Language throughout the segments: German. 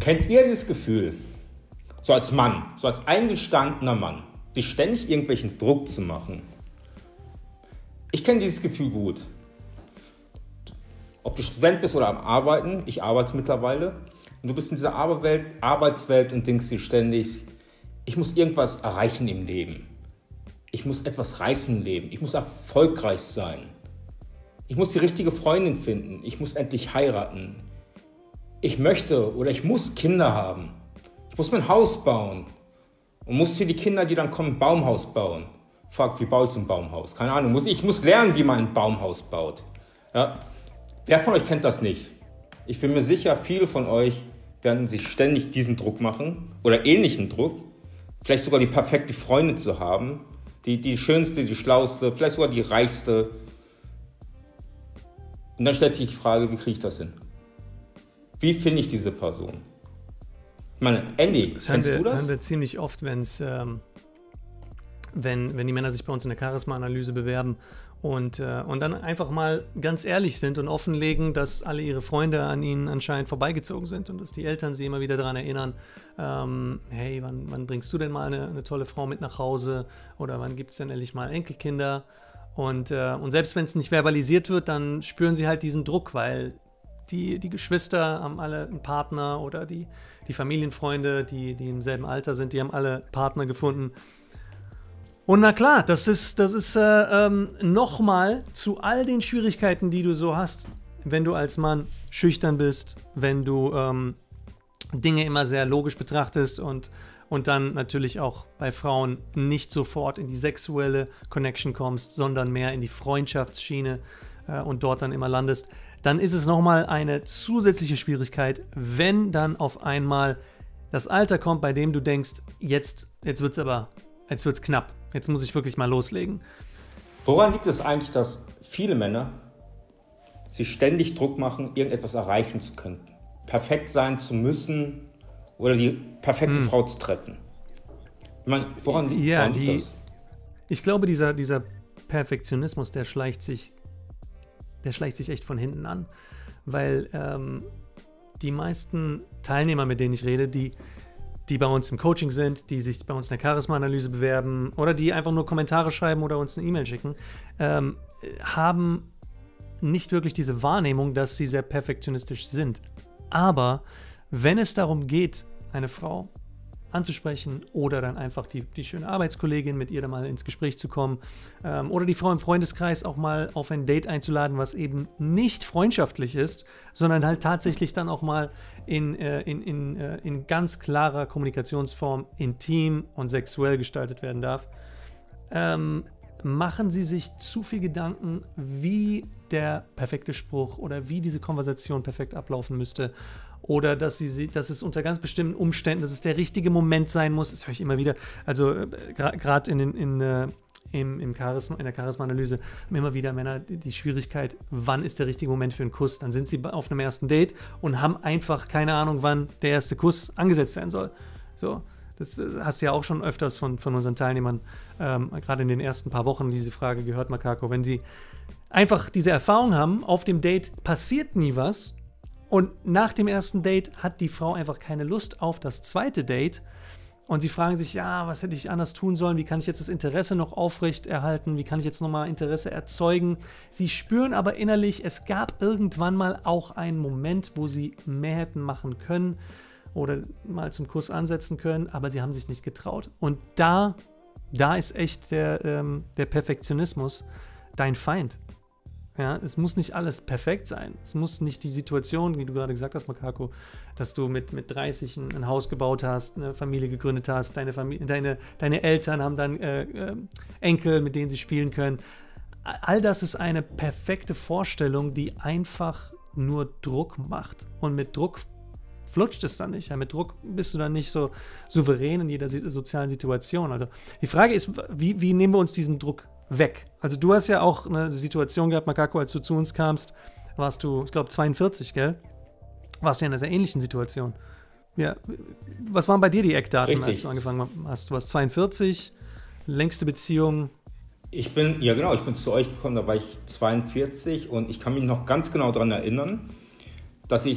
Kennt ihr dieses Gefühl, so als Mann, so als eingestandener Mann, sich ständig irgendwelchen Druck zu machen? Ich kenne dieses Gefühl gut. Ob du Student bist oder am Arbeiten, ich arbeite mittlerweile, und du bist in dieser Arbeitswelt und denkst dir ständig, ich muss irgendwas erreichen im Leben. Ich muss etwas reißen im Leben. Ich muss erfolgreich sein. Ich muss die richtige Freundin finden. Ich muss endlich heiraten. Ich möchte oder ich muss Kinder haben. Ich muss mein Haus bauen. Und muss für die Kinder, die dann kommen, ein Baumhaus bauen. Fuck, wie baue ich so ein Baumhaus? Keine Ahnung. Ich muss lernen, wie man ein Baumhaus baut. Ja? Wer von euch kennt das nicht? Ich bin mir sicher, viele von euch werden sich ständig diesen Druck machen oder ähnlichen Druck. Vielleicht sogar die perfekte Freundin zu haben. Die schönste, die schlauste, vielleicht sogar die reichste. Und dann stellt sich die Frage, wie kriege ich das hin? Wie finde ich diese Person? Ich meine, Andy, kennst du das? Das hören wir ziemlich oft, wenn die Männer sich bei uns in der Charisma-Analyse bewerben und dann einfach mal ganz ehrlich sind und offenlegen, dass alle ihre Freunde an ihnen anscheinend vorbeigezogen sind und dass die Eltern sie immer wieder daran erinnern, hey, wann bringst du denn mal eine tolle Frau mit nach Hause oder wann gibt es denn endlich mal Enkelkinder? Und selbst wenn es nicht verbalisiert wird, dann spüren sie halt diesen Druck, weil die Geschwister haben alle einen Partner oder die Familienfreunde, die im selben Alter sind, die haben alle Partner gefunden. Und na klar, das ist nochmal zu all den Schwierigkeiten, die du so hast, wenn du als Mann schüchtern bist, wenn du Dinge immer sehr logisch betrachtest und dann natürlich auch bei Frauen nicht sofort in die sexuelle Connection kommst, sondern mehr in die Freundschaftsschiene und dort dann immer landest, dann ist es nochmal eine zusätzliche Schwierigkeit, wenn dann auf einmal das Alter kommt, bei dem du denkst, jetzt wird's knapp. Jetzt muss ich wirklich mal loslegen. Woran liegt es eigentlich, dass viele Männer sich ständig Druck machen, irgendetwas erreichen zu können? Perfekt sein zu müssen oder die perfekte Frau zu treffen? Ich meine, woran liegt das? Ich glaube, dieser Perfektionismus, der schleicht sich echt von hinten an. Weil die meisten Teilnehmer, mit denen ich rede, die bei uns im Coaching sind, die sich bei uns in der Charisma-Analyse bewerben oder die einfach nur Kommentare schreiben oder uns eine E-Mail schicken, haben nicht wirklich diese Wahrnehmung, dass sie sehr perfektionistisch sind. Aber wenn es darum geht, eine Frau anzusprechen oder dann einfach die schöne Arbeitskollegin, mit ihr dann mal ins Gespräch zu kommen oder die Frau im Freundeskreis auch mal auf ein Date einzuladen, was eben nicht freundschaftlich ist, sondern halt tatsächlich dann auch mal in ganz klarer Kommunikationsform intim und sexuell gestaltet werden darf, machen sie sich zu viel Gedanken, wie der perfekte Spruch oder wie diese Konversation perfekt ablaufen müsste. Oder dass es unter ganz bestimmten Umständen, dass es der richtige Moment sein muss, das höre ich immer wieder. Also gerade in der Charisma-Analyse haben immer wieder Männer die Schwierigkeit, wann ist der richtige Moment für einen Kuss? Dann sind sie auf einem ersten Date und haben einfach keine Ahnung, wann der erste Kuss angesetzt werden soll. So, das hast du ja auch schon öfters von unseren Teilnehmern, gerade in den ersten paar Wochen diese Frage gehört, Makako. Wenn sie einfach diese Erfahrung haben, auf dem Date passiert nie was, und nach dem ersten Date hat die Frau einfach keine Lust auf das zweite Date und sie fragen sich, ja, was hätte ich anders tun sollen, wie kann ich jetzt das Interesse noch aufrechterhalten, wie kann ich jetzt nochmal Interesse erzeugen. Sie spüren aber innerlich, es gab irgendwann mal auch einen Moment, wo sie mehr hätten machen können oder mal zum Kuss ansetzen können, aber sie haben sich nicht getraut. Und da ist echt der Perfektionismus dein Feind. Ja, es muss nicht alles perfekt sein. Es muss nicht die Situation, wie du gerade gesagt hast, Makako, dass du mit 30 ein Haus gebaut hast, eine Familie gegründet hast, deine Eltern haben dann Enkel, mit denen sie spielen können. All das ist eine perfekte Vorstellung, die einfach nur Druck macht. Und mit Druck flutscht es dann nicht. Ja, mit Druck bist du dann nicht so souverän in jeder sozialen Situation. Also die Frage ist, wie nehmen wir uns diesen Druck weg? Also du hast ja auch eine Situation gehabt, Makako, als du zu uns kamst, warst du, ich glaube, 42, gell? Warst du in einer sehr ähnlichen Situation. Ja, was waren bei dir die Eckdaten, Richtig. Als du angefangen hast? Du warst 42, längste Beziehung. Ich bin zu euch gekommen, da war ich 42 und ich kann mich noch ganz genau daran erinnern, dass ich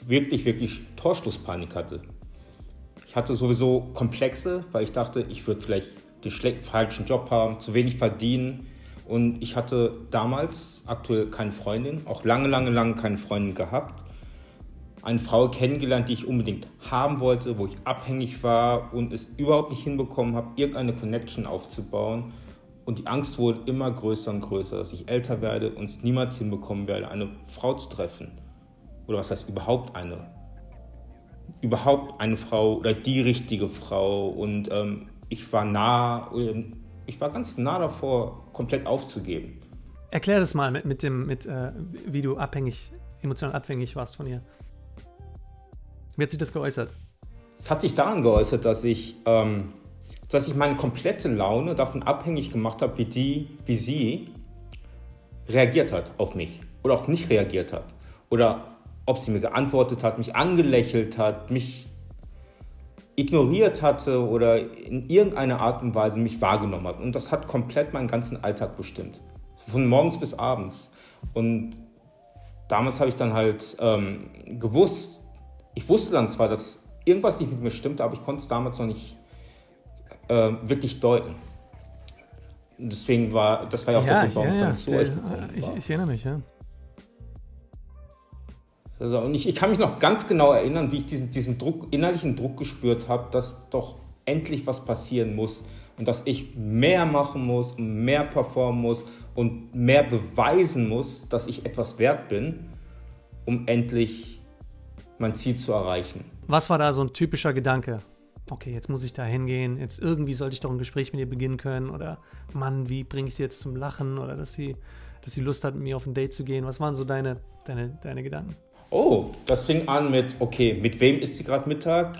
wirklich, wirklich Torschlusspanik hatte. Ich hatte sowieso Komplexe, weil ich dachte, ich würde vielleicht den falschen Job haben, zu wenig verdienen. Und ich hatte damals aktuell keine Freundin, auch lange, lange, lange keine Freundin gehabt. Eine Frau kennengelernt, die ich unbedingt haben wollte, wo ich abhängig war und es überhaupt nicht hinbekommen habe, irgendeine Connection aufzubauen. Und die Angst wurde immer größer und größer, dass ich älter werde und es niemals hinbekommen werde, eine Frau zu treffen. Oder was heißt überhaupt eine? Überhaupt eine Frau oder die richtige Frau. Und ich war ganz nah davor, komplett aufzugeben. Erklär das mal wie du emotional abhängig warst von ihr. Wie hat sich das geäußert? Es hat sich daran geäußert, dass ich meine komplette Laune davon abhängig gemacht habe, wie sie reagiert hat auf mich oder auch nicht reagiert hat. Oder ob sie mir geantwortet hat, mich angelächelt hat, mich ignoriert hatte oder in irgendeiner Art und Weise mich wahrgenommen hat. Und das hat komplett meinen ganzen Alltag bestimmt. Von morgens bis abends. Und damals habe ich dann halt gewusst, ich wusste dann zwar, dass irgendwas nicht mit mir stimmte, aber ich konnte es damals noch nicht wirklich deuten. Deswegen war ja auch der Grund, warum ich dann zu euch gekommen war. Ich erinnere mich, ja. Also, und ich kann mich noch ganz genau erinnern, wie ich diesen innerlichen Druck gespürt habe, dass doch endlich was passieren muss und dass ich mehr machen muss und mehr performen muss und mehr beweisen muss, dass ich etwas wert bin, um endlich mein Ziel zu erreichen. Was war da so ein typischer Gedanke? Okay, jetzt muss ich da hingehen, jetzt irgendwie sollte ich doch ein Gespräch mit ihr beginnen können oder Mann, wie bringe ich sie jetzt zum Lachen oder dass sie Lust hat, mit mir auf ein Date zu gehen. Was waren so deine Gedanken? Oh, das fing an mit, okay, mit wem ist sie gerade Mittag?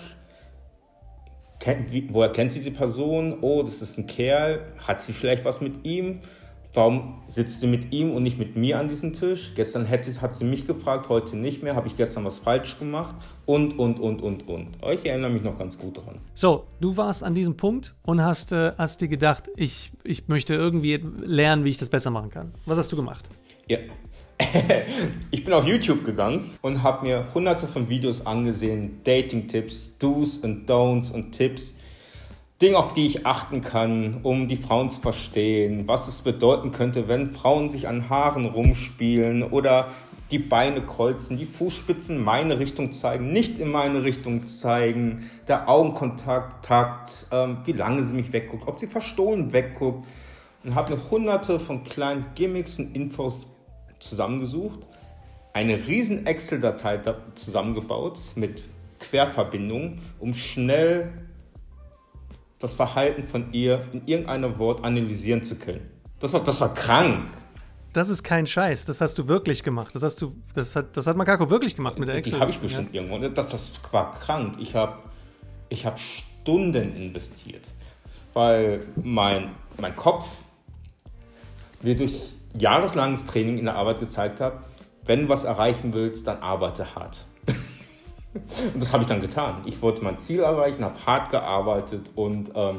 Woher kennt sie die Person? Oh, das ist ein Kerl. Hat sie vielleicht was mit ihm? Warum sitzt sie mit ihm und nicht mit mir an diesem Tisch? Gestern hat sie mich gefragt, heute nicht mehr. Habe ich gestern was falsch gemacht? Und. Ich erinnere mich noch ganz gut dran. So, du warst an diesem Punkt und hast dir gedacht, ich möchte irgendwie lernen, wie ich das besser machen kann. Was hast du gemacht? Ja. Ich bin auf YouTube gegangen und habe mir hunderte von Videos angesehen, Dating-Tipps, Do's und Don'ts und Tipps, Dinge, auf die ich achten kann, um die Frauen zu verstehen, was es bedeuten könnte, wenn Frauen sich an Haaren rumspielen oder die Beine kreuzen, die Fußspitzen meine Richtung zeigen, nicht in meine Richtung zeigen, der Augenkontakt, wie lange sie mich wegguckt, ob sie verstohlen wegguckt und habe mir hunderte von kleinen Gimmicks und Infos zusammengesucht, eine riesen Excel-Datei zusammengebaut mit Querverbindungen, um schnell das Verhalten von ihr in irgendeinem Wort analysieren zu können. Das war krank. Das ist kein Scheiß, das hast du wirklich gemacht. Das hat Makako wirklich gemacht mit der Excel. Die habe ich bestimmt irgendwo. Das war krank. Ich hab Stunden investiert, weil mein Kopf mir durch jahreslanges Training in der Arbeit gezeigt hat, wenn du was erreichen willst, dann arbeite hart. Und das habe ich dann getan. Ich wollte mein Ziel erreichen, habe hart gearbeitet und habe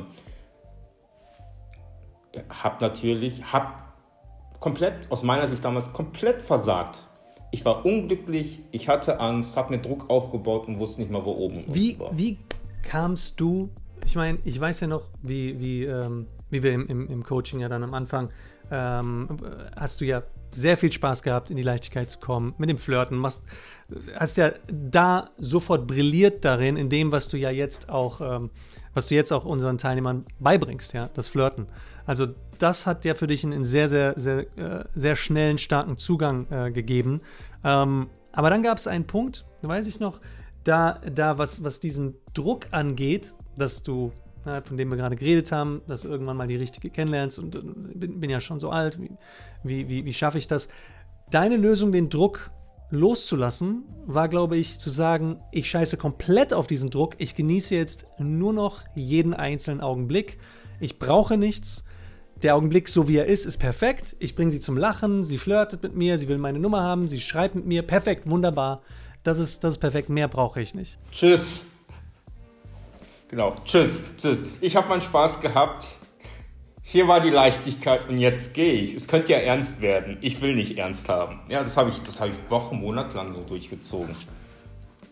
komplett, aus meiner Sicht damals, komplett versagt. Ich war unglücklich, ich hatte Angst, habe mir Druck aufgebaut und wusste nicht mal, wo oben und unten war. Wie kamst du, ich meine, ich weiß ja noch, wie wir im Coaching ja dann am Anfang, hast du ja sehr viel Spaß gehabt, in die Leichtigkeit zu kommen, mit dem Flirten, hast ja da sofort brilliert darin, in dem, was du jetzt auch unseren Teilnehmern beibringst, ja, das Flirten. Also das hat ja für dich einen sehr, sehr, sehr, sehr schnellen, starken Zugang gegeben. Aber dann gab es einen Punkt, weiß ich noch, was diesen Druck angeht, dass du, von dem wir gerade geredet haben, dass du irgendwann mal die Richtige kennenlernst und bin ja schon so alt, wie schaffe ich das? Deine Lösung, den Druck loszulassen, war, glaube ich, zu sagen, ich scheiße komplett auf diesen Druck, ich genieße jetzt nur noch jeden einzelnen Augenblick, ich brauche nichts, der Augenblick, so wie er ist perfekt, ich bringe sie zum Lachen, sie flirtet mit mir, sie will meine Nummer haben, sie schreibt mit mir, perfekt, wunderbar, das ist perfekt, mehr brauche ich nicht. Tschüss. Genau, tschüss. Ich habe meinen Spaß gehabt. Hier war die Leichtigkeit und jetzt gehe ich. Es könnte ja ernst werden. Ich will nicht ernst haben. Ja, das habe ich Wochen, Monate lang so durchgezogen.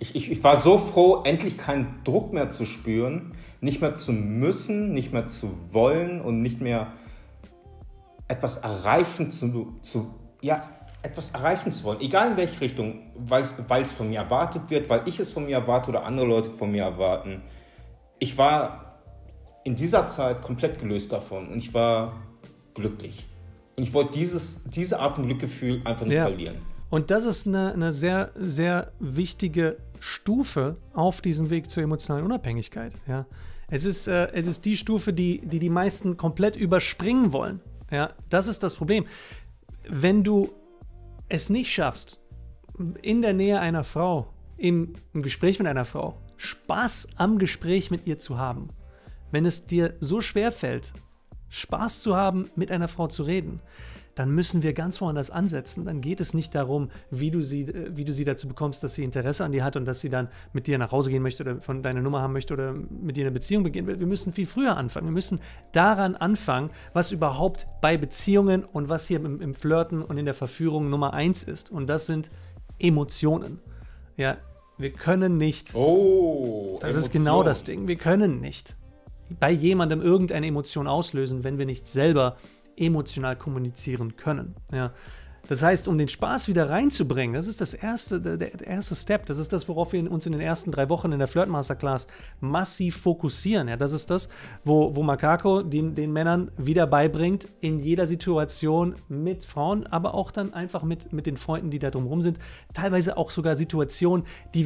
Ich war so froh, endlich keinen Druck mehr zu spüren, nicht mehr zu müssen, nicht mehr zu wollen und nicht mehr etwas erreichen etwas erreichen zu wollen, egal in welche Richtung, weil es von mir erwartet wird, weil ich es von mir erwarte oder andere Leute von mir erwarten. Ich war in dieser Zeit komplett gelöst davon und ich war glücklich. Und ich wollte diese Art von Glückgefühl einfach nicht verlieren. Und das ist eine sehr, sehr wichtige Stufe auf diesem Weg zur emotionalen Unabhängigkeit. Ja. Es ist die Stufe, die meisten komplett überspringen wollen. Ja. Das ist das Problem. Wenn du es nicht schaffst, in der Nähe einer Frau, im Gespräch mit einer Frau, Spaß am Gespräch mit ihr zu haben, wenn es dir so schwer fällt, Spaß zu haben, mit einer Frau zu reden, dann müssen wir ganz woanders ansetzen. Dann geht es nicht darum, wie du sie dazu bekommst, dass sie Interesse an dir hat und dass sie dann mit dir nach Hause gehen möchte oder von deiner Nummer haben möchte oder mit dir eine Beziehung beginnen will. Wir müssen viel früher anfangen. Wir müssen daran anfangen, was überhaupt bei Beziehungen und was hier im Flirten und in der Verführung Nummer 1 ist. Und das sind Emotionen. Ja, wir können nicht. Das ist genau das Ding. Wir können nicht bei jemandem irgendeine Emotion auslösen, wenn wir nicht selber emotional kommunizieren können. Ja. Das heißt, um den Spaß wieder reinzubringen, das ist der erste Step, das ist das, worauf wir uns in den ersten 3 Wochen in der Flirt Masterclass massiv fokussieren. Ja, das ist das, wo Makako den Männern wieder beibringt, in jeder Situation mit Frauen, aber auch dann einfach mit den Freunden, die da drumherum sind, teilweise auch sogar Situationen,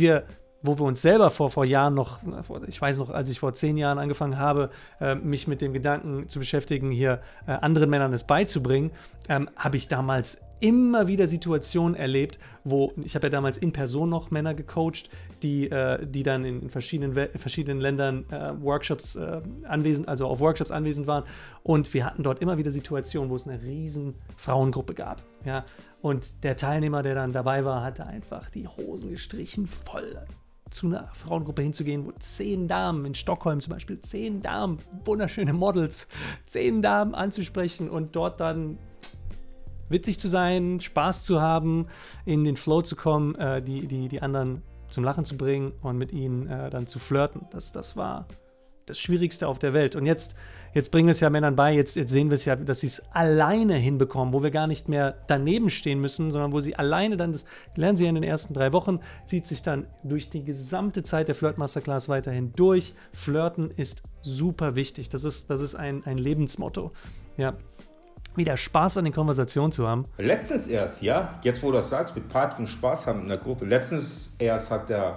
wo wir uns selber vor Jahren noch, ich weiß noch, als ich vor 10 Jahren angefangen habe, mich mit dem Gedanken zu beschäftigen, hier anderen Männern es beizubringen, habe ich damals immer wieder Situationen erlebt, ich habe ja damals in Person noch Männer gecoacht, die dann in verschiedenen Ländern auf Workshops anwesend waren, und wir hatten dort immer wieder Situationen, wo es eine riesen Frauengruppe gab, ja, und der Teilnehmer, der dann dabei war, hatte einfach die Hosen gestrichen voll, zu einer Frauengruppe hinzugehen, wo 10 Damen, in Stockholm zum Beispiel, 10 Damen, wunderschöne Models, 10 Damen anzusprechen und dort dann witzig zu sein, Spaß zu haben, in den Flow zu kommen, die anderen zum Lachen zu bringen und mit ihnen dann zu flirten. Das war das Schwierigste auf der Welt. Und jetzt bringen wir es ja Männern bei, jetzt sehen wir es ja, dass sie es alleine hinbekommen, wo wir gar nicht mehr daneben stehen müssen, sondern wo sie alleine dann, das lernen sie ja in den ersten 3 Wochen, zieht sich dann durch die gesamte Zeit der Flirt Masterclass weiterhin durch. Flirten ist super wichtig. Das ist ein Lebensmotto. Ja. Wieder Spaß an den Konversationen zu haben. Letztens erst, ja, jetzt wo du das sagst, mit Party und Spaß haben in der Gruppe, letztens erst hat der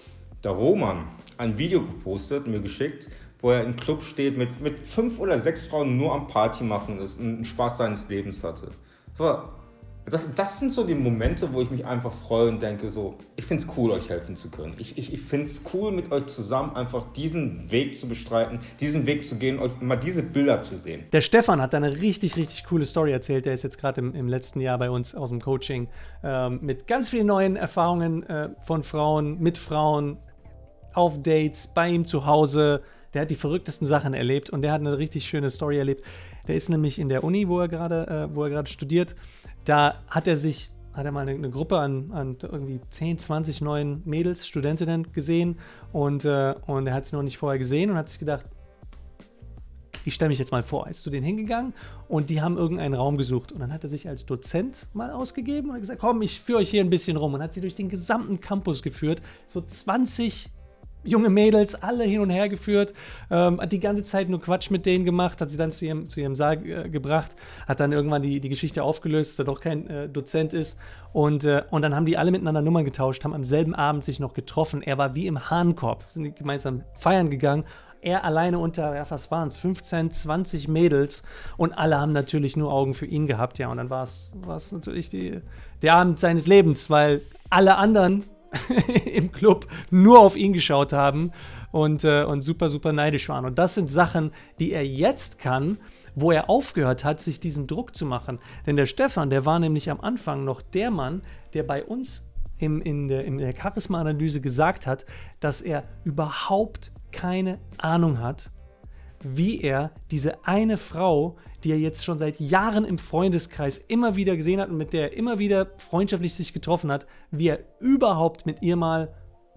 Roman ein Video gepostet, mir geschickt, wo er im Club steht mit 5 oder 6 Frauen nur am Party machen ist und einen Spaß seines Lebens hatte. So, das sind so die Momente, wo ich mich einfach freue und denke so, ich finde es cool, euch helfen zu können. Ich finde es cool, mit euch zusammen einfach diesen Weg zu bestreiten, diesen Weg zu gehen, euch mal diese Bilder zu sehen. Der Stefan hat da eine richtig, richtig coole Story erzählt. Der ist jetzt gerade im letzten Jahr bei uns aus dem Coaching mit ganz vielen neuen Erfahrungen von Frauen, mit Frauen, auf Dates, bei ihm zu Hause. Der hat die verrücktesten Sachen erlebt und der hat eine richtig schöne Story erlebt. Der ist nämlich in der Uni, wo er gerade studiert. Da hat er mal eine Gruppe an irgendwie 10, 20 neuen Mädels, Studentinnen gesehen und er hat sie noch nicht vorher gesehen und hat sich gedacht, ich stelle mich jetzt mal vor. Ist zu denen hingegangen und die haben irgendeinen Raum gesucht und dann hat er sich als Dozent mal ausgegeben und hat gesagt, komm, ich führe euch hier ein bisschen rum, und hat sie durch den gesamten Campus geführt, so 20 junge Mädels, alle hin und her geführt, hat die ganze Zeit nur Quatsch mit denen gemacht, hat sie dann zu ihrem Saal gebracht, hat dann irgendwann die Geschichte aufgelöst, dass er doch kein Dozent ist und dann haben die alle miteinander Nummern getauscht, haben am selben Abend sich noch getroffen. Er war wie im Hahnkorb, sind gemeinsam feiern gegangen. Er alleine unter, ja, was waren es, 15, 20 Mädels und alle haben natürlich nur Augen für ihn gehabt, ja, und dann war es natürlich der Abend seines Lebens, weil alle anderen im Club nur auf ihn geschaut haben und super, super neidisch waren. Und das sind Sachen, die er jetzt kann, wo er aufgehört hat, sich diesen Druck zu machen. Denn der Stefan, der war nämlich am Anfang noch der Mann, der bei uns in der Charisma-Analyse gesagt hat, dass er überhaupt keine Ahnung hat, wie er diese eine Frau, die er jetzt schon seit Jahren im Freundeskreis immer wieder gesehen hat und mit der er immer wieder freundschaftlich sich getroffen hat, wie er überhaupt mit ihr mal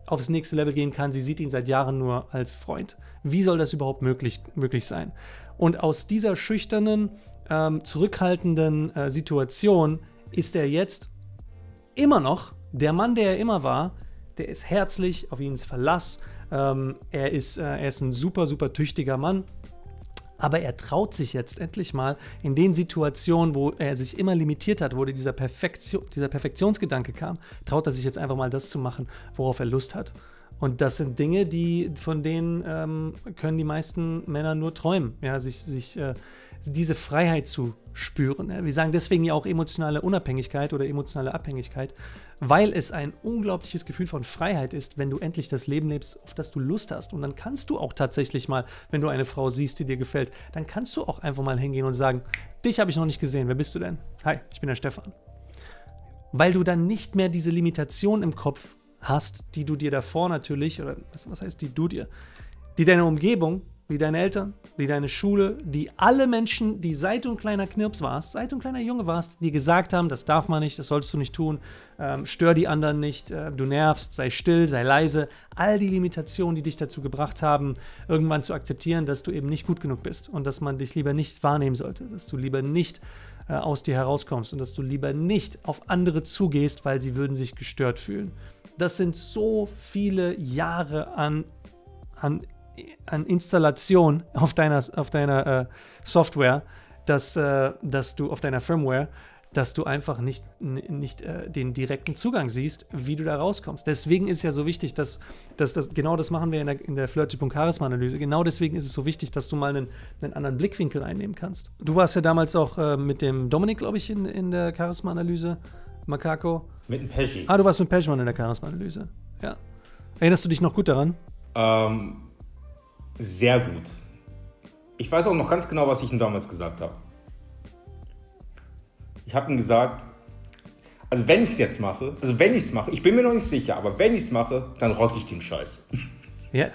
aufs nächste Level gehen kann. Sie sieht ihn seit Jahren nur als Freund. Wie soll das überhaupt möglich sein? Und aus dieser schüchternen, zurückhaltenden Situation ist er jetzt immer noch der Mann, der er immer war. Der ist herzlich, auf ihn ist Verlass. Er ist ein super, super tüchtiger Mann. Aber er traut sich jetzt endlich mal in den Situationen, wo er sich immer limitiert hat, wo dieser Perfektionsgedanke kam, traut er sich jetzt einfach mal das zu machen, worauf er Lust hat. Und das sind Dinge, von denen können die meisten Männer nur träumen, ja, diese Freiheit zu spüren. Ja. Wir sagen deswegen ja auch emotionale Unabhängigkeit oder emotionale Abhängigkeit, weil es ein unglaubliches Gefühl von Freiheit ist, wenn du endlich das Leben lebst, auf das du Lust hast. Und dann kannst du auch tatsächlich mal, wenn du eine Frau siehst, die dir gefällt, dann kannst du auch einfach mal hingehen und sagen, dich habe ich noch nicht gesehen, wer bist du denn? Hi, ich bin der Stefan. Weil du dann nicht mehr diese Limitation im Kopf hast, die du dir davor natürlich, oder was heißt die deine Umgebung, wie deine Eltern, wie deine Schule, die alle Menschen, die seit du ein kleiner Knirps warst, seit du ein kleiner Junge warst, die gesagt haben, das darf man nicht, das solltest du nicht tun, stör die anderen nicht, du nervst, sei still, sei leise, all die Limitationen, die dich dazu gebracht haben, irgendwann zu akzeptieren, dass du eben nicht gut genug bist und dass man dich lieber nicht wahrnehmen sollte, dass du lieber nicht aus dir herauskommst und dass du lieber nicht auf andere zugehst, weil sie würden sich gestört fühlen. Das sind so viele Jahre an Installation auf deiner Software, dass du auf deiner Firmware, dass du einfach nicht den direkten Zugang siehst, wie du da rauskommst. Deswegen ist ja so wichtig, dass genau das machen wir in der Flirttyp-und-Charisma-Analyse. Genau deswegen ist es so wichtig, dass du mal einen anderen Blickwinkel einnehmen kannst. Du warst ja damals auch mit dem Dominik, glaube ich, in der Charisma-Analyse. Makako. Mit dem Pesci. Du warst mit Peschmann in der Charisma-Analyse. Ja. Erinnerst du dich noch gut daran? Sehr gut. Ich weiß auch noch ganz genau, was ich ihm damals gesagt habe. Ich habe ihm gesagt, also wenn ich es jetzt mache, ich bin mir noch nicht sicher, aber wenn ich es mache, dann rock ich den Scheiß. Ja.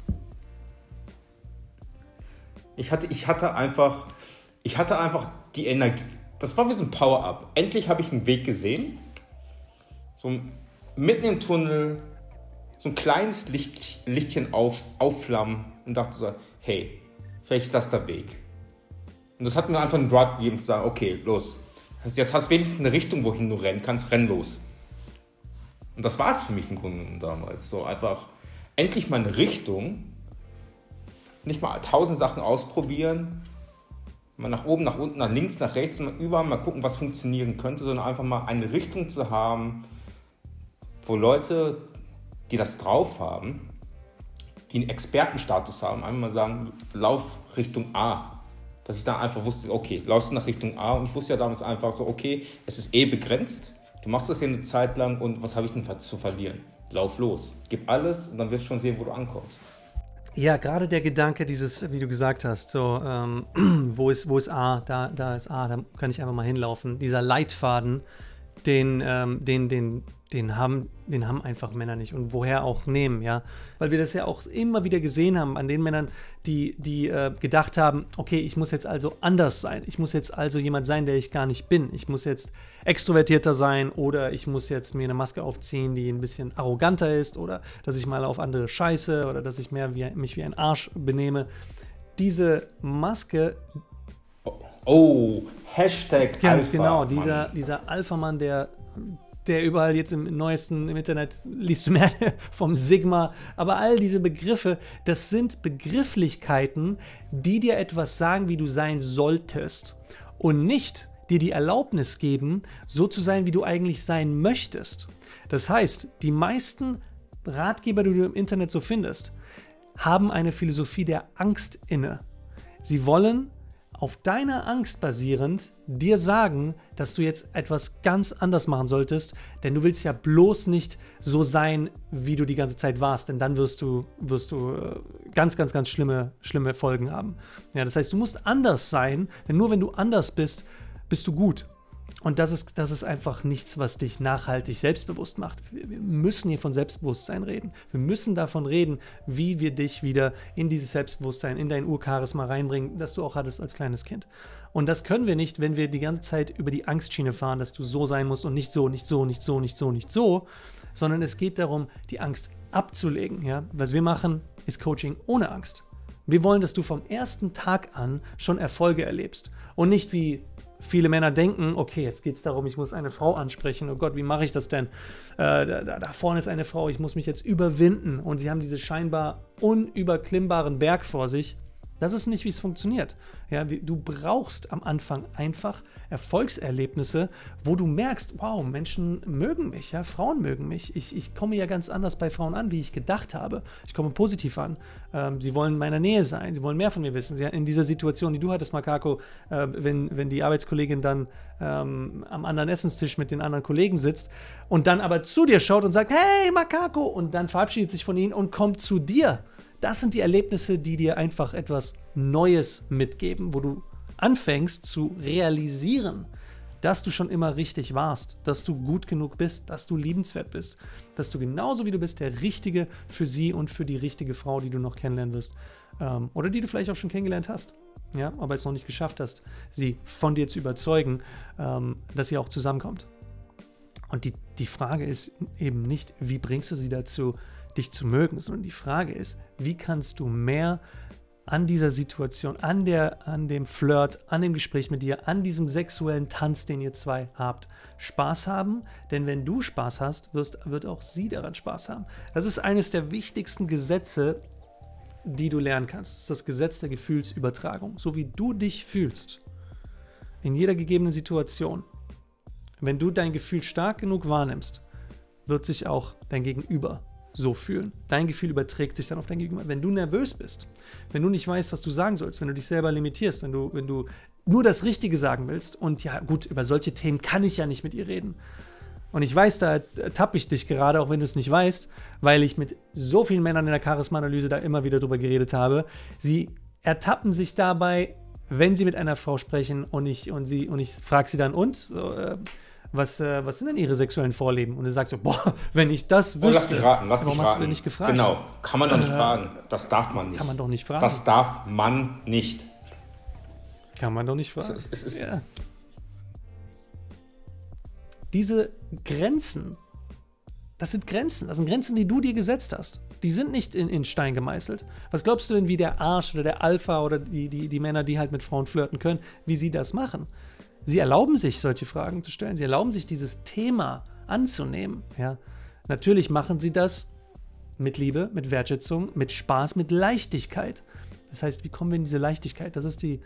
Ich hatte einfach die Energie. Das war wie so ein Power-Up. Endlich habe ich einen Weg gesehen. So mitten im Tunnel, so ein kleines Lichtchen aufflammen und dachte so, hey, vielleicht ist das der Weg. Und das hat mir einfach einen Drive gegeben, zu sagen, okay, los. Jetzt hast du wenigstens eine Richtung, wohin du rennen kannst, renn los. Und das war es für mich im Grunde damals. So einfach endlich mal eine Richtung, nicht mal 1000 Sachen ausprobieren, mal nach oben, nach unten, nach links, nach rechts, mal überall mal gucken, was funktionieren könnte, sondern einfach mal eine Richtung zu haben, wo Leute, die das drauf haben, die einen Expertenstatus haben, einfach mal sagen, lauf Richtung A. Dass ich dann einfach wusste, okay, laufst du nach Richtung A. Und ich wusste ja damals einfach so, okay, es ist begrenzt. Du machst das hier eine Zeit lang und was habe ich denn zu verlieren? Lauf los, gib alles und dann wirst du schon sehen, wo du ankommst. Ja, gerade der Gedanke, dieses, wie du gesagt hast, so, wo ist A, da ist A, da kann ich einfach mal hinlaufen. Dieser Leitfaden, den haben einfach Männer nicht. Und woher auch nehmen, ja. Weil wir das ja auch immer wieder gesehen haben an den Männern, die gedacht haben, okay, ich muss jetzt also anders sein. Ich muss jetzt also jemand sein, der ich gar nicht bin. Ich muss jetzt extrovertierter sein oder ich muss jetzt mir eine Maske aufziehen, die ein bisschen arroganter ist oder dass ich mal auf andere scheiße oder dass ich mich wie ein Arsch benehme. Diese Maske... Hashtag ganz Alpha, genau, dieser Alpha-Mann, der überall jetzt im Internet liest du mehr vom Sigma, aber all diese Begriffe, das sind Begrifflichkeiten, die dir etwas sagen, wie du sein solltest und nicht dir die Erlaubnis geben, so zu sein, wie du eigentlich sein möchtest. Das heißt, die meisten Ratgeber, die du im Internet so findest, haben eine Philosophie der Angst inne. Sie wollen auf deiner Angst basierend dir sagen, dass du jetzt etwas ganz anders machen solltest, denn du willst ja bloß nicht so sein, wie du die ganze Zeit warst, denn dann wirst du ganz, ganz, ganz schlimme Folgen haben. Ja, das heißt, du musst anders sein, denn nur wenn du anders bist, bist du gut. Und das ist einfach nichts, was dich nachhaltig selbstbewusst macht. Wir müssen hier von Selbstbewusstsein reden. Wir müssen davon reden, wie wir dich wieder in dieses Selbstbewusstsein, in dein Urcharisma reinbringen, das du auch hattest als kleines Kind. Und das können wir nicht, wenn wir die ganze Zeit über die Angstschiene fahren, dass du so sein musst und nicht so, nicht so, nicht so, nicht so, nicht so, sondern es geht darum, die Angst abzulegen. Ja? Was wir machen, ist Coaching ohne Angst. Wir wollen, dass du vom ersten Tag an schon Erfolge erlebst und nicht wie viele Männer denken, okay, jetzt geht es darum, ich muss eine Frau ansprechen, oh Gott, wie mache ich das denn? Da vorne ist eine Frau, ich muss mich jetzt überwinden und sie haben diese scheinbar unüberklimmbaren Berg vor sich. Das ist nicht, wie es funktioniert. Ja, du brauchst am Anfang einfach Erfolgserlebnisse, wo du merkst, wow, Menschen mögen mich, ja, Frauen mögen mich. Ich komme ja ganz anders bei Frauen an, wie ich gedacht habe. Ich komme positiv an. Sie wollen in meiner Nähe sein, sie wollen mehr von mir wissen. In dieser Situation, die du hattest, Makako, wenn die Arbeitskollegin dann am anderen Essenstisch mit den anderen Kollegen sitzt und dann aber zu dir schaut und sagt, hey, Makako, und dann verabschiedet sich von ihnen und kommt zu dir. Das sind die Erlebnisse, die dir einfach etwas Neues mitgeben, wo du anfängst zu realisieren, dass du schon immer richtig warst, dass du gut genug bist, dass du liebenswert bist, dass du genauso wie du bist der Richtige für sie und für die richtige Frau, die du noch kennenlernen wirst oder die du vielleicht auch schon kennengelernt hast, ja, aber es noch nicht geschafft hast, sie von dir zu überzeugen, dass sie auch zusammenkommt. Und die Frage ist eben nicht, wie bringst du sie dazu, dich zu mögen, sondern die Frage ist, wie kannst du mehr an dieser Situation, an dem Flirt, an dem Gespräch mit dir, an diesem sexuellen Tanz, den ihr zwei habt, Spaß haben? Denn wenn du Spaß hast, wird auch sie daran Spaß haben. Das ist eines der wichtigsten Gesetze, die du lernen kannst. Das ist das Gesetz der Gefühlsübertragung. So wie du dich fühlst, in jeder gegebenen Situation, wenn du dein Gefühl stark genug wahrnimmst, wird sich auch dein Gegenüber so fühlen. Dein Gefühl überträgt sich dann auf dein Gegenüber. Wenn du nervös bist, wenn du nicht weißt, was du sagen sollst, wenn du dich selber limitierst, wenn du nur das Richtige sagen willst und ja gut, über solche Themen kann ich ja nicht mit ihr reden. Und ich weiß, da tappe ich dich gerade, auch wenn du es nicht weißt, weil ich mit so vielen Männern in der Charisma-Analyse da immer wieder drüber geredet habe. Sie ertappen sich dabei, wenn sie mit einer Frau sprechen und ich frage sie dann, was sind denn ihre sexuellen Vorlieben? Und er sagt so, boah, wenn ich das wüsste, lass mich raten. Warum hast du denn nicht gefragt? Genau, kann man doch nicht fragen. Das darf man nicht. Kann man doch nicht fragen. Das darf man nicht. Kann man doch nicht fragen. Es ist ja. Diese Grenzen, das sind Grenzen, die du dir gesetzt hast. Die sind nicht in Stein gemeißelt. Was glaubst du denn, wie der Arsch oder der Alpha oder die Männer, die halt mit Frauen flirten können, wie sie das machen? Sie erlauben sich, solche Fragen zu stellen. Sie erlauben sich, dieses Thema anzunehmen. Ja? Natürlich machen sie das mit Liebe, mit Wertschätzung, mit Spaß, mit Leichtigkeit. Das heißt, wie kommen wir in diese Leichtigkeit? Das ist die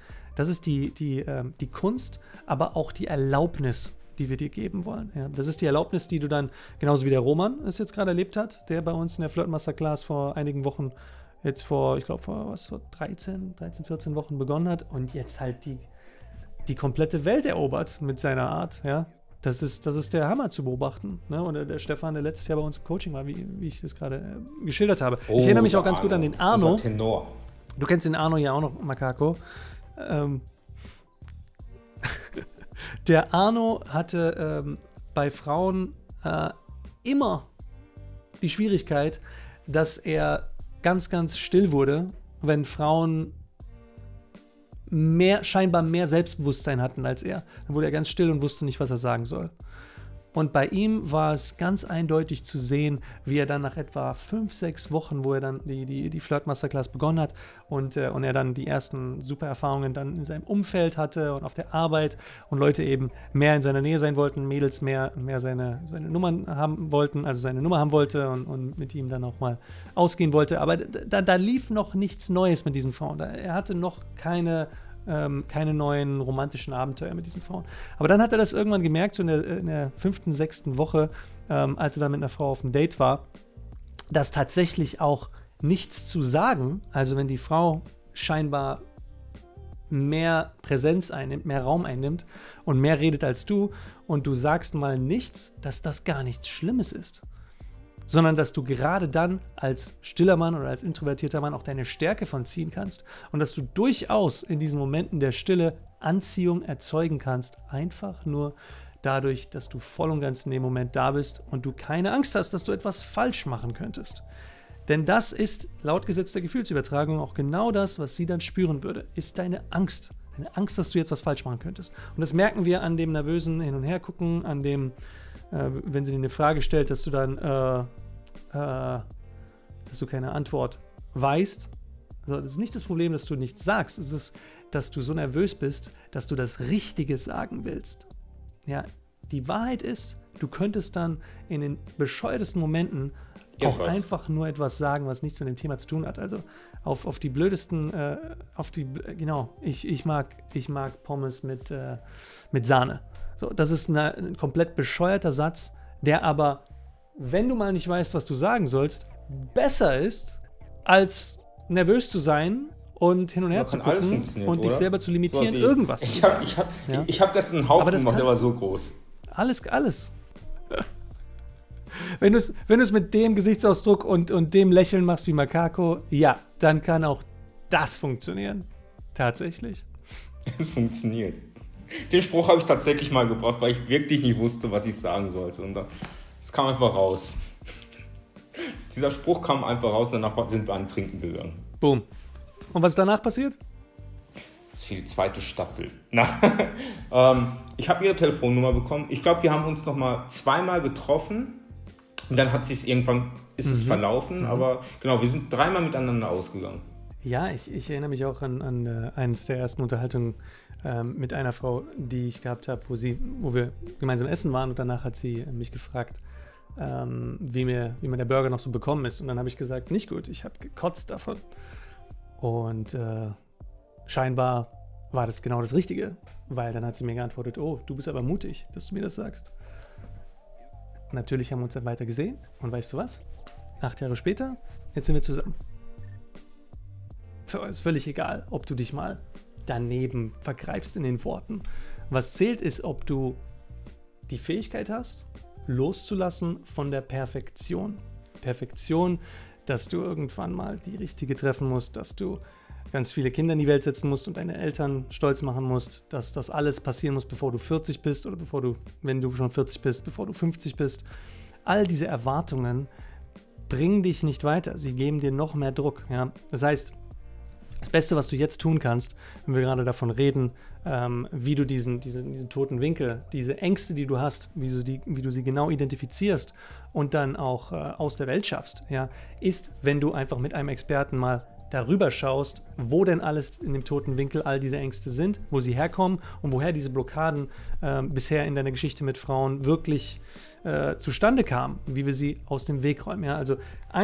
Kunst, aber auch die Erlaubnis, die wir dir geben wollen. Ja? Das ist die Erlaubnis, die du dann, genauso wie der Roman es jetzt gerade erlebt hat, der bei uns in der Flirt Masterclass vor einigen Wochen, jetzt vor 13, 14 Wochen begonnen hat und jetzt halt die komplette Welt erobert mit seiner Art, ja. Das ist der Hammer zu beobachten. Ne? Und der Stefan, der letztes Jahr bei uns im Coaching war, wie ich das gerade geschildert habe. Ich erinnere mich auch ganz gut an den Arno. Tenor. Du kennst den Arno ja auch noch, Makako. Der Arno hatte bei Frauen immer die Schwierigkeit, dass er ganz, ganz still wurde, wenn Frauen scheinbar mehr Selbstbewusstsein hatten als er. Dann wurde er ganz still und wusste nicht, was er sagen soll. Und bei ihm war es ganz eindeutig zu sehen, wie er dann nach etwa 5, 6 Wochen, wo er dann die Flirt Masterclass begonnen hat und er dann die ersten super Erfahrungen dann in seinem Umfeld hatte und auf der Arbeit und Leute eben mehr in seiner Nähe sein wollten, Mädels mehr seine Nummern haben wollten, also seine Nummer haben wollte und mit ihm dann auch mal ausgehen wollte. Aber da lief noch nichts Neues mit diesen Frauen. Er hatte noch keine neuen romantischen Abenteuer mit diesen Frauen. Aber dann hat er das irgendwann gemerkt, so in der 5., 6. Woche, als er dann mit einer Frau auf dem Date war, dass tatsächlich auch nichts zu sagen, also wenn die Frau scheinbar mehr Präsenz einnimmt, mehr Raum einnimmt und mehr redet als du und du sagst mal nichts, dass das gar nichts Schlimmes ist. Sondern dass du gerade dann als stiller Mann oder als introvertierter Mann auch deine Stärke von ziehen kannst und dass du durchaus in diesen Momenten der Stille Anziehung erzeugen kannst, einfach nur dadurch, dass du voll und ganz in dem Moment da bist und du keine Angst hast, dass du etwas falsch machen könntest. Denn das ist laut Gesetz der Gefühlsübertragung auch genau das, was sie dann spüren würde, ist deine Angst. Deine Angst, dass du jetzt was falsch machen könntest. Und das merken wir an dem nervösen Hin- und Hergucken, an dem wenn sie dir eine Frage stellt, dass du dann dass du keine Antwort weißt. Also das ist nicht das Problem, dass du nichts sagst. Es ist, dass du so nervös bist, dass du das Richtige sagen willst. Ja, die Wahrheit ist, du könntest dann in den bescheuertesten Momenten auch einfach nur etwas sagen, was nichts mit dem Thema zu tun hat. Also auf die blödesten, genau, ich mag Pommes mit Sahne. So, das ist ein komplett bescheuerter Satz, der aber, wenn du mal nicht weißt, was du sagen sollst, besser ist, als nervös zu sein und hin und her zu gucken und dich selber zu limitieren, irgendwas zu sagen. Ich hab gestern einen Haufen gemacht, der war so groß. Alles. Wenn du es mit dem Gesichtsausdruck und dem Lächeln machst wie Makako, ja, dann kann auch das funktionieren. Tatsächlich. Es funktioniert. Den Spruch habe ich tatsächlich mal gebracht, weil ich wirklich nicht wusste, was ich sagen sollte. Und es kam einfach raus. Dieser Spruch kam einfach raus und danach sind wir an Trinken gegangen. Boom. Und was ist danach passiert? Das ist für die zweite Staffel. Ich habe ihre Telefonnummer bekommen. Ich glaube, wir haben uns noch mal zweimal getroffen. Und dann ist es verlaufen. Aber genau, wir sind 3-mal miteinander ausgegangen. Ja, ich erinnere mich auch an eines der ersten Unterhaltungen mit einer Frau, die ich gehabt habe, wo wir gemeinsam essen waren. Und danach hat sie mich gefragt, wie mir der Burger noch so bekommen ist. Und dann habe ich gesagt, nicht gut, ich habe gekotzt davon. Und scheinbar war das genau das Richtige, weil dann hat sie mir geantwortet, oh, du bist aber mutig, dass du mir das sagst. Natürlich haben wir uns dann weiter gesehen und weißt du was? 8 Jahre später, jetzt sind wir zusammen. So, ist völlig egal, ob du dich mal daneben vergreifst in den Worten. Was zählt ist, ob du die Fähigkeit hast, loszulassen von der Perfektion. Perfektion, dass du irgendwann mal die Richtige treffen musst, dass du ganz viele Kinder in die Welt setzen musst und deine Eltern stolz machen musst, dass das alles passieren muss, bevor du 40 bist oder wenn du schon 40 bist, bevor du 50 bist. All diese Erwartungen bringen dich nicht weiter. Sie geben dir noch mehr Druck. Ja? Das heißt, das Beste, was du jetzt tun kannst, wenn wir gerade davon reden, wie du diesen toten Winkel, diese Ängste, die du hast, wie du sie genau identifizierst und dann auch aus der Welt schaffst, ja, ist, wenn du einfach mit einem Experten mal darüber schaust, wo denn alles in dem toten Winkel all diese Ängste sind, wo sie herkommen und woher diese Blockaden bisher in deiner Geschichte mit Frauen wirklich zustande kamen, wie wir sie aus dem Weg räumen. Ja? Also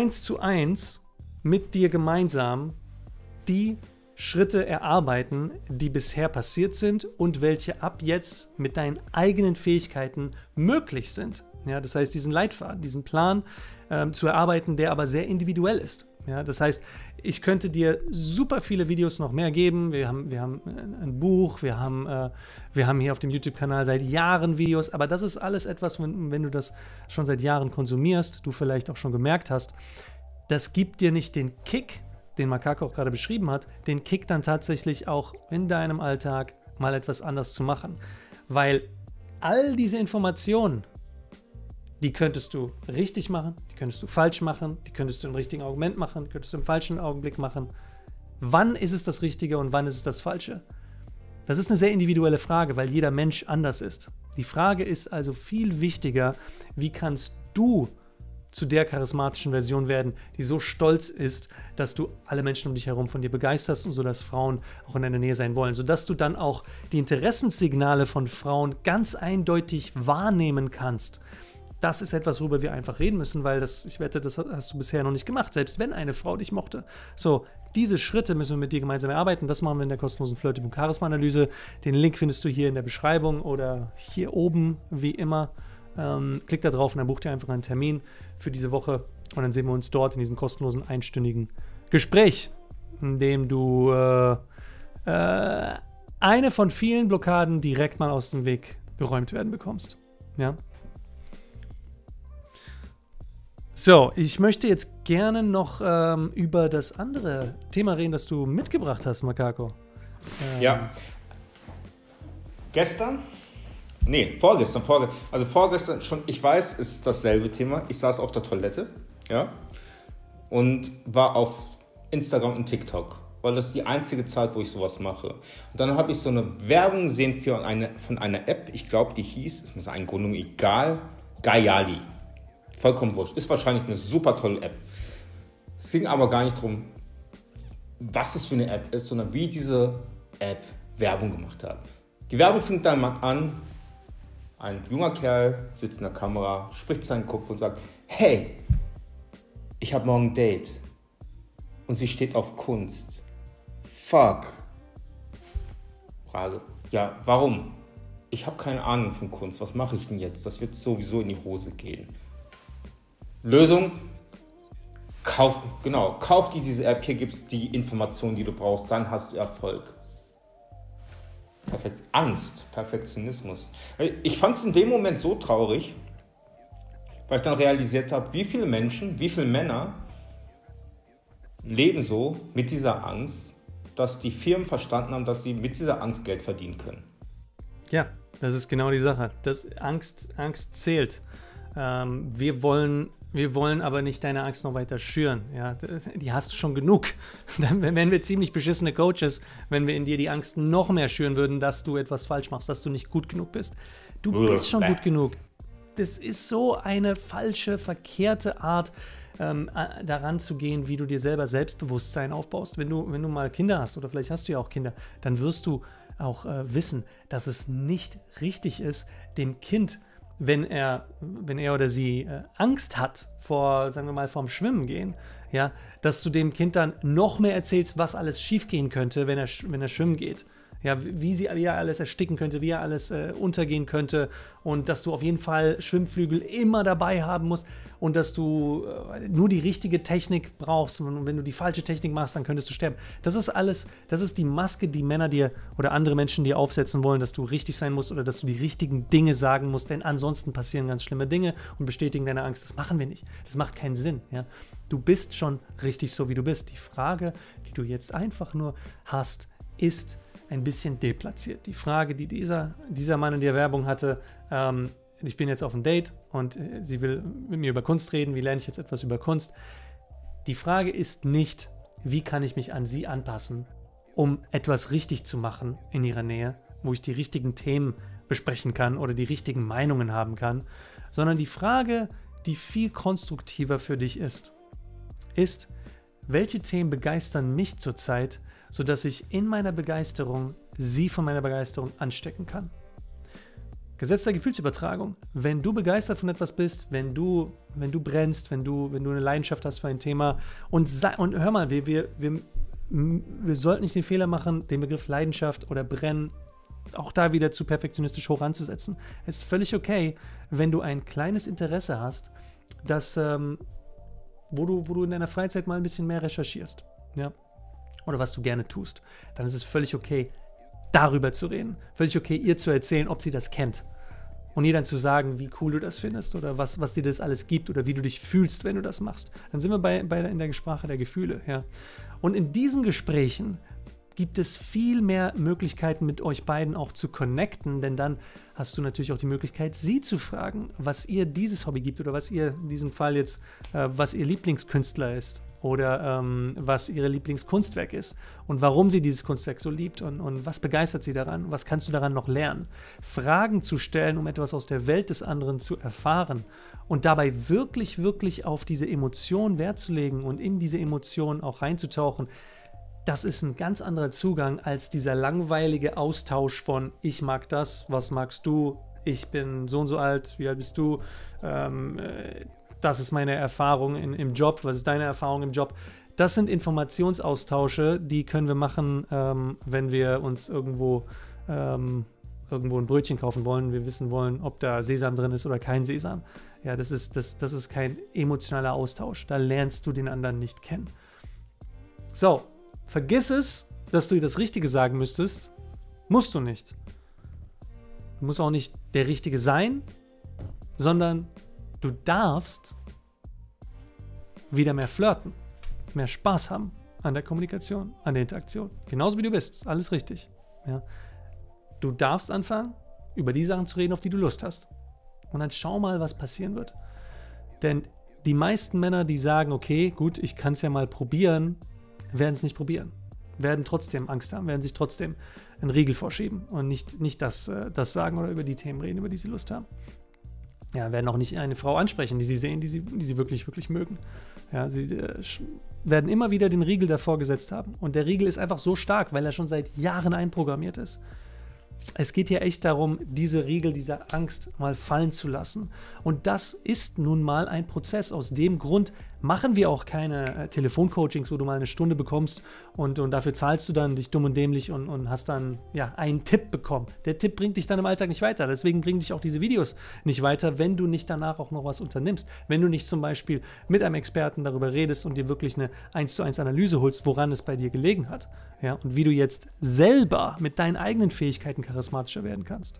1:1 mit dir gemeinsam die Schritte erarbeiten, die bisher passiert sind und welche ab jetzt mit deinen eigenen Fähigkeiten möglich sind. Ja, das heißt, diesen Leitfaden, diesen Plan zu erarbeiten, der aber sehr individuell ist. Ja, das heißt, ich könnte dir super viele Videos noch mehr geben. Wir haben ein Buch, wir haben hier auf dem YouTube-Kanal seit Jahren Videos, aber das ist alles etwas, wenn du das schon seit Jahren konsumierst, du vielleicht auch schon gemerkt hast, das gibt dir nicht den Kick, den Makako auch gerade beschrieben hat, den Kick dann tatsächlich auch in deinem Alltag mal etwas anders zu machen. Weil all diese Informationen, die könntest du richtig machen, die könntest du falsch machen, die könntest du im richtigen Argument machen, die könntest du im falschen Augenblick machen. Wann ist es das Richtige und wann ist es das Falsche? Das ist eine sehr individuelle Frage, weil jeder Mensch anders ist. Die Frage ist also viel wichtiger, wie kannst du zu der charismatischen Version werden, die so stolz ist, dass du alle Menschen um dich herum von dir begeisterst und so, dass Frauen auch in deiner Nähe sein wollen, sodass du dann auch die Interessenssignale von Frauen ganz eindeutig wahrnehmen kannst. Das ist etwas, worüber wir einfach reden müssen, weil ich wette, das hast du bisher noch nicht gemacht, selbst wenn eine Frau dich mochte. So, diese Schritte müssen wir mit dir gemeinsam erarbeiten. Das machen wir in der kostenlosen Flirty Charisma-Analyse. Den Link findest du hier in der Beschreibung oder hier oben, wie immer. Klick da drauf und dann buch dir einfach einen Termin für diese Woche und dann sehen wir uns dort in diesem kostenlosen einstündigen Gespräch, in dem du eine von vielen Blockaden direkt mal aus dem Weg geräumt werden bekommst. Ja. So, ich möchte jetzt gerne noch über das andere Thema reden, das du mitgebracht hast, Makako. Ja. Vorgestern schon, ich weiß, es ist dasselbe Thema. Ich saß auf der Toilette, ja, und war auf Instagram und TikTok, weil das ist die einzige Zeit, wo ich sowas mache. Und dann habe ich so eine Werbung gesehen von einer App, ich glaube, die hieß, ist mir so eine Gründung egal, Gayali. Vollkommen wurscht. Ist wahrscheinlich eine super tolle App. Es ging aber gar nicht darum, was das für eine App ist, sondern wie diese App Werbung gemacht hat. Die Werbung fängt dann mal an, ein junger Kerl sitzt in der Kamera, spricht seinen Kopf und sagt, hey, ich habe morgen ein Date. Und sie steht auf Kunst. Fuck. Frage, ja, warum? Ich habe keine Ahnung von Kunst, was mache ich denn jetzt? Das wird sowieso in die Hose gehen. Lösung, kauf dir diese App, hier gibt es die Informationen, die du brauchst, dann hast du Erfolg. Angst, Perfektionismus. Ich fand es in dem Moment so traurig, weil ich dann realisiert habe, wie viele Menschen, wie viele Männer leben so mit dieser Angst, dass die Firmen verstanden haben, dass sie mit dieser Angst Geld verdienen können. Ja, das ist genau die Sache. Angst zählt. Wir wollen aber nicht deine Angst noch weiter schüren. Ja, die hast du schon genug. Dann wären wir ziemlich beschissene Coaches, wenn wir in dir die Angst noch mehr schüren würden, dass du etwas falsch machst, dass du nicht gut genug bist. Du bist schon gut genug. Das ist so eine falsche, verkehrte Art, daran zu gehen, wie du dir selber Selbstbewusstsein aufbaust. Wenn du mal Kinder hast, oder vielleicht hast du ja auch Kinder, dann wirst du auch wissen, dass es nicht richtig ist, dem Kind, wenn er oder sie Angst hat vor, sagen wir mal, vorm Schwimmen gehen, ja, dass du dem Kind dann noch mehr erzählst, was alles schiefgehen könnte, wenn er schwimmen geht. Ja, wie er alles ersticken könnte, wie er alles untergehen könnte und dass du auf jeden Fall Schwimmflügel immer dabei haben musst und dass du nur die richtige Technik brauchst und wenn du die falsche Technik machst, dann könntest du sterben. Das ist die Maske, die Männer dir oder andere Menschen dir aufsetzen wollen, dass du richtig sein musst oder dass du die richtigen Dinge sagen musst, denn ansonsten passieren ganz schlimme Dinge und bestätigen deine Angst. Das machen wir nicht. Das macht keinen Sinn. Ja? Du bist schon richtig so, wie du bist. Die Frage, die du jetzt einfach nur hast, ist ein bisschen deplatziert. Die Frage, die dieser Mann in der Werbung hatte, ich bin jetzt auf einem Date und sie will mit mir über Kunst reden, wie lerne ich jetzt etwas über Kunst? Die Frage ist nicht, wie kann ich mich an sie anpassen, um etwas richtig zu machen in ihrer Nähe, wo ich die richtigen Themen besprechen kann oder die richtigen Meinungen haben kann, sondern die Frage, die viel konstruktiver für dich ist, welche Themen begeistern mich zurzeit, sodass ich in meiner Begeisterung sie von meiner Begeisterung anstecken kann. Gesetz der Gefühlsübertragung. Wenn du begeistert von etwas bist, wenn du brennst, wenn du eine Leidenschaft hast für ein Thema und hör mal, wir sollten nicht den Fehler machen, den Begriff Leidenschaft oder Brennen auch da wieder zu perfektionistisch hoch anzusetzen. Es ist völlig okay, wenn du ein kleines Interesse hast, das, wo du in deiner Freizeit mal ein bisschen mehr recherchierst. Ja? Oder was du gerne tust, dann ist es völlig okay, darüber zu reden. Völlig okay, ihr zu erzählen, ob sie das kennt. Und ihr dann zu sagen, wie cool du das findest oder was dir das alles gibt oder wie du dich fühlst, wenn du das machst. Dann sind wir in der Sprache der Gefühle. Ja. Und in diesen Gesprächen gibt es viel mehr Möglichkeiten, mit euch beiden auch zu connecten, denn dann hast du natürlich auch die Möglichkeit, sie zu fragen, was ihr dieses Hobby gibt oder was ihr in diesem Fall jetzt, was ihr Lieblingskünstler ist. Oder was ihre Lieblingskunstwerk ist und warum sie dieses Kunstwerk so liebt und was begeistert sie daran, was kannst du daran noch lernen. Fragen zu stellen, um etwas aus der Welt des anderen zu erfahren und dabei wirklich, wirklich auf diese Emotion Wert zu legen und in diese Emotion auch reinzutauchen, das ist ein ganz anderer Zugang als dieser langweilige Austausch von ich mag das, was magst du, ich bin so und so alt, wie alt bist du, das ist meine Erfahrung im Job, was ist deine Erfahrung im Job? Das sind Informationsaustausche, die können wir machen, wenn wir uns irgendwo ein Brötchen kaufen wollen, wir wissen wollen, ob da Sesam drin ist oder kein Sesam. Ja, das ist kein emotionaler Austausch, da lernst du den anderen nicht kennen. So, vergiss es, dass du das Richtige sagen müsstest, musst du nicht. Du musst auch nicht der Richtige sein, sondern du darfst wieder mehr flirten, mehr Spaß haben an der Kommunikation, an der Interaktion. Genauso wie du bist, ist alles richtig. Ja. Du darfst anfangen, über die Sachen zu reden, auf die du Lust hast. Und dann schau mal, was passieren wird. Denn die meisten Männer, die sagen, okay, gut, ich kann es ja mal probieren, werden es nicht probieren. Werden trotzdem Angst haben, werden sich trotzdem einen Riegel vorschieben und nicht das sagen oder über die Themen reden, über die sie Lust haben. ja, werden auch nicht eine Frau ansprechen, die sie sehen, die sie wirklich, wirklich mögen. Ja, sie werden immer wieder den Riegel davor gesetzt haben. Und der Riegel ist einfach so stark, weil er schon seit Jahren einprogrammiert ist. Es geht hier echt darum, diese Riegel, diese Angst mal fallen zu lassen. Und das ist nun mal ein Prozess. Aus dem Grund machen wir auch keine Telefoncoachings, wo du mal eine Stunde bekommst und dafür zahlst du dann dich dumm und dämlich und hast dann ja einen Tipp bekommen. Der Tipp bringt dich dann im Alltag nicht weiter. Deswegen bringen dich auch diese Videos nicht weiter, wenn du nicht danach auch noch was unternimmst. Wenn du nicht zum Beispiel mit einem Experten darüber redest und dir wirklich eine 1:1 Analyse holst, woran es bei dir gelegen hat. Ja, und wie du jetzt selber mit deinen eigenen Fähigkeiten charismatischer werden kannst.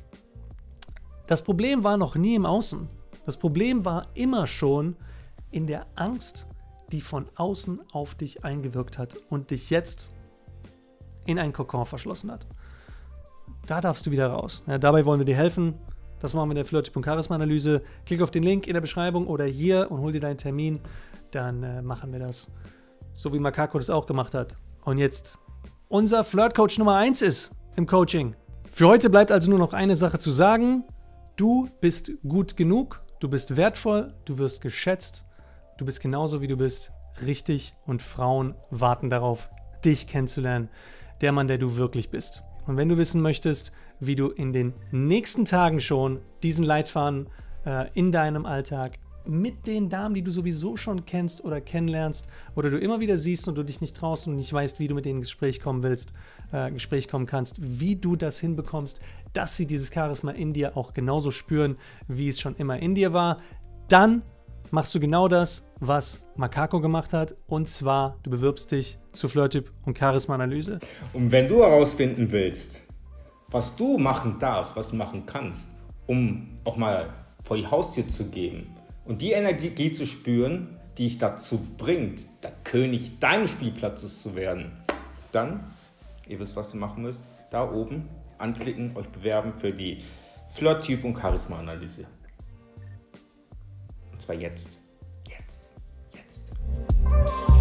Das Problem war noch nie im Außen. Das Problem war immer schon in der Angst, die von außen auf dich eingewirkt hat und dich jetzt in einen Kokon verschlossen hat. Da darfst du wieder raus. Ja, dabei wollen wir dir helfen. Das machen wir in der Flirttyp- und Charisma-Analyse. Klick auf den Link in der Beschreibung oder hier und hol dir deinen Termin. Dann machen wir das, so wie Makako das auch gemacht hat. Und jetzt unser Flirt-Coach Nummer 1 ist im Coaching. Für heute bleibt also nur noch eine Sache zu sagen. Du bist gut genug, du bist wertvoll, du wirst geschätzt, du bist genauso wie du bist, richtig und Frauen warten darauf, dich kennenzulernen, der Mann, der du wirklich bist. Und wenn du wissen möchtest, wie du in den nächsten Tagen schon diesen Leitfaden in deinem Alltag mit den Damen, die du sowieso schon kennst oder kennenlernst oder du immer wieder siehst und du dich nicht traust und nicht weißt, wie du mit denen ins Gespräch kommen kannst, wie du das hinbekommst, dass sie dieses Charisma in dir auch genauso spüren, wie es schon immer in dir war, dann machst du genau das, was Makako gemacht hat, und zwar, du bewirbst dich zur Flirt-Typ- und Charisma-Analyse. Und wenn du herausfinden willst, was du machen darfst, was du machen kannst, um auch mal vor die Haustür zu gehen und die Energie zu spüren, die dich dazu bringt, der König deines Spielplatzes zu werden, dann, ihr wisst, was ihr machen müsst, da oben anklicken, euch bewerben für die Flirt-Typ- und Charisma-Analyse. Und zwar jetzt. Jetzt.